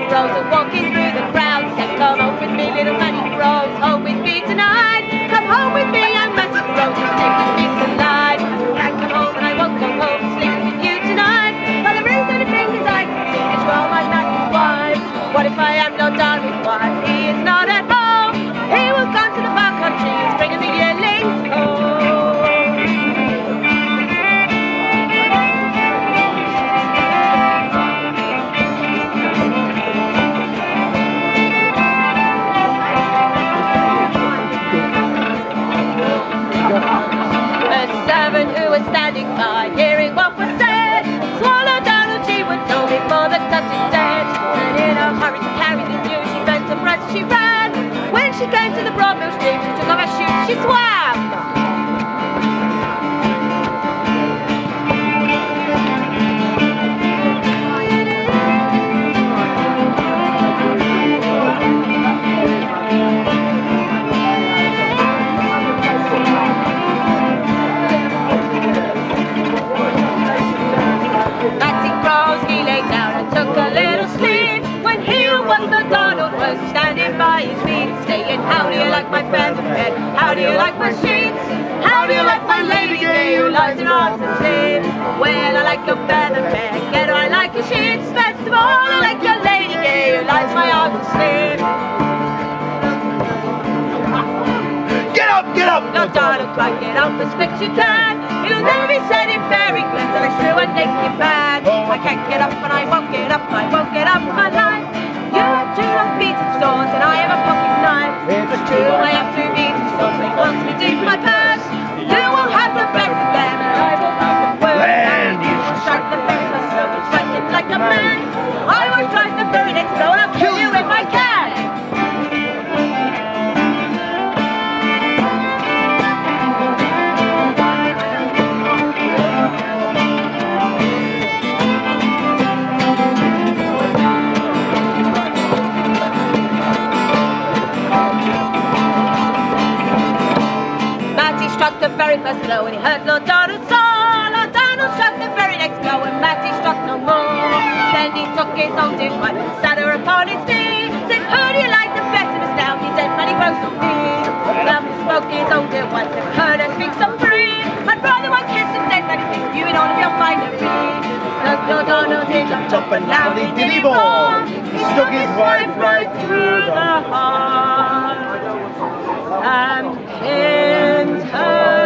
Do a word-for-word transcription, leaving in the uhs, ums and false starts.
Rose are walking through the crowd. Said, come home with me, little Matty Rose, home with me tonight. Come home with me, young Matty Rose, and take the kids alive. Can't come home and I won't come home, sleeping with you tonight. By the rings and the fingers I can see that you're my Matty's wife. What if I am not down with wife? He is not at home. He was gone to the far country, he's bringing the yearlings home. Who was standing by, hearing what was said, swallowed down and she would know before the touching dead. And in a hurry to carry the news, she bent her breast, she ran. When she came to the broad mill stream, she took off her shoes, she swam. Standing by his feet, saying, how do you like my feather bed? How do you like my sheets? How do you like my lady gay who lies in arms asleep? Well, I like your feather bed, get her, I like your sheets. Best of all, I like your lady gay who lies in my arms asleep. Get up, get up! No, darling, try get up as quick as you can. It'll never be said in fairy glen that I threw a naked man. I can't get up and I won't get up, I won't get up my life. You have two long beaten swords and I have a pocket knife. It's true, I have two beaten swords, they want me deep in my purse. You will have the best of them and I will have the worst. Land, you I'll strike the very first blow and strike it like a man. I will strike the very next blow and I'll kill you if I can. Struck the very first blow and he hurt Lord Donald's soul. Lord Donald struck the very next blow and Matty struck no more. Then he took his own dear wife and sat her upon his knee. Said, who do you like the best of us now? You dead Matty Rose or me? Now he spoke to his own dear wife, never heard her speak so free. I'd rather one kiss and dead Matty speak you in all of your finery. Look, Lord Donald, he jumped up and loudly did he roar. He struck his wife right through the heart and pinned her.